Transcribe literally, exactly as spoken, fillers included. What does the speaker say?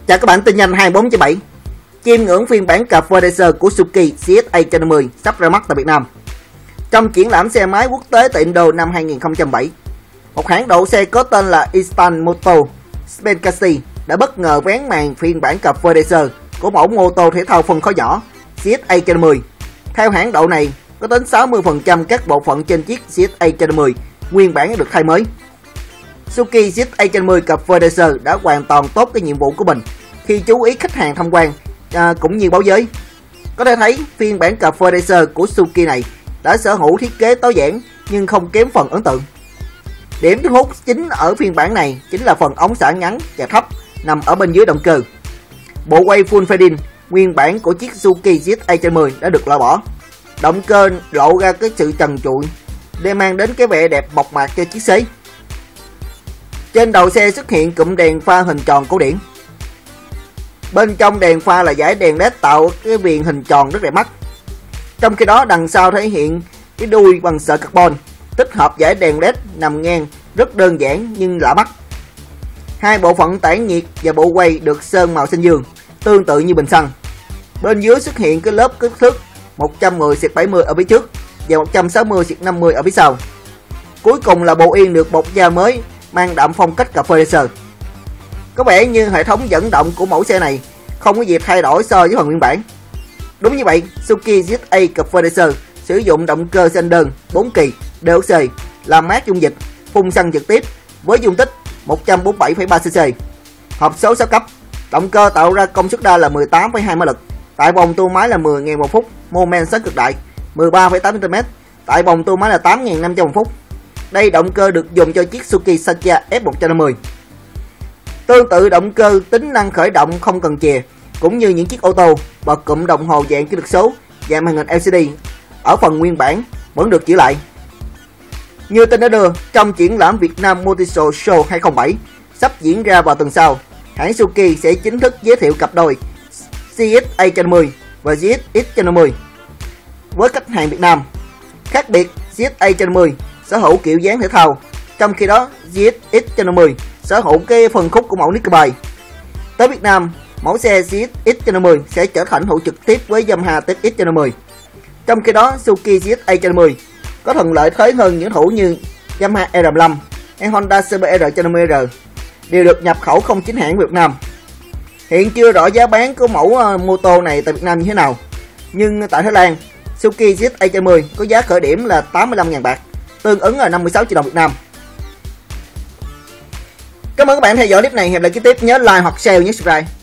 Chào các bạn, tin nhanh hai mươi bốn trên bảy. Chiêm ngưỡng phiên bản cập vê đê xê của Suzuki xê ét a một trăm năm mươi sắp ra mắt tại Việt Nam. Trong triển lãm xe máy quốc tế tại Indo năm hai nghìn không trăm lẻ bảy, một hãng đậu xe có tên là Instant Motor Spencasi đã bất ngờ vén màn phiên bản cập vê đê xê của mẫu mô tô thể thao phân khối nhỏ xê ét a một trăm năm mươi. Theo hãng đậu này, có đến sáu mươi phần trăm các bộ phận trên chiếc xê ét a một trăm năm mươi nguyên bản được thay mới. Suzuki xê ét a một trăm năm mươi cập vê đê xê đã hoàn toàn tốt cái nhiệm vụ của mình khi chú ý khách hàng tham quan à, cũng như báo giới. Có thể thấy phiên bản cập vê đê xê của Suzuki này đã sở hữu thiết kế tối giản nhưng không kém phần ấn tượng. Điểm thu hút chính ở phiên bản này chính là phần ống xả ngắn và thấp nằm ở bên dưới động cơ. Bộ quay full fading nguyên bản của chiếc Suzuki xê ét a một trăm năm mươi đã được loại bỏ. Động cơ lộ ra cái sự trần trụi để mang đến cái vẻ đẹp mộc mạc cho chiếc xế. Trên đầu xe xuất hiện cụm đèn pha hình tròn cổ điển. Bên trong đèn pha là dải đèn led tạo cái viền hình tròn rất đẹp mắt. Trong khi đó đằng sau thể hiện cái đuôi bằng sợi carbon, tích hợp dải đèn led nằm ngang rất đơn giản nhưng lạ mắt. Hai bộ phận tản nhiệt và bộ quay được sơn màu xanh dương, tương tự như bình xăng. Bên dưới xuất hiện cái lớp kích thước một trăm mười trên bảy mươi ở phía trước và một trăm sáu mươi trên năm mươi ở phía sau. Cuối cùng là bộ yên được bọc da mới mang đậm phong cách cập vê đê xê. Có vẻ như hệ thống dẫn động của mẫu xe này không có gì thay đổi so với phần nguyên bản. Đúng như vậy, Suzuki xê ét a cập vê đê xê sử dụng động cơ xanh đơn bốn kỳ đê ốc xê làm mát dung dịch, phun xăng trực tiếp với dung tích một trăm bốn mươi bảy phẩy ba xê xê. Hộp số sáu cấp. Động cơ tạo ra công suất đa là mười tám phẩy hai mã lực. Tại vòng tua máy là mười nghìn một phút, mô men xoắn cực đại mười ba phẩy tám ni-lô-mét. Tại vòng tua máy là tám nghìn năm trăm một phút. Đây động cơ được dùng cho chiếc Suzuki Satya F một trăm năm mươi. Tương tự động cơ tính năng khởi động không cần chìa cũng như những chiếc ô tô, bật cụm đồng hồ dạng kỹ thuật số và màn hình lờ xê đê ở phần nguyên bản vẫn được giữ lại. Như tin đã đưa, trong triển lãm Việt Nam Motor Show hai không bảy sắp diễn ra vào tuần sau, hãng Suzuki sẽ chính thức giới thiệu cặp đôi xê ét a một trăm năm mươi và xê ét ích một trăm năm mươi với khách hàng Việt Nam. Khác biệt, xê ét a một trăm năm mươi sở hữu kiểu dáng thể thao, trong khi đó xê ét ích một trăm năm mươi sở hữu cái phần khúc của mẫu Nickelbike. Tới Việt Nam, mẫu xe xê ét ích một trăm năm mươi sẽ trở thành hữu trực tiếp với Yamaha tê ích một trăm năm mươi. Trong khi đó, Suzuki xê ét a một trăm năm mươi có thuận lợi thế hơn những thủ như Yamaha R mười lăm hay Honda xê bê rờ một trăm năm mươi R đều được nhập khẩu không chính hãng Việt Nam. Hiện chưa rõ giá bán của mẫu uh, mô tô này tại Việt Nam như thế nào, nhưng tại Thái Lan, Suzuki xê ét a một trăm năm mươi có giá khởi điểm là tám mươi lăm nghìn bạc, tương ứng là năm mươi sáu triệu đồng Việt Nam. Cảm ơn các bạn theo dõi clip này. Hẹn gặp lại kế tiếp, nhớ like hoặc share nhé, subscribe.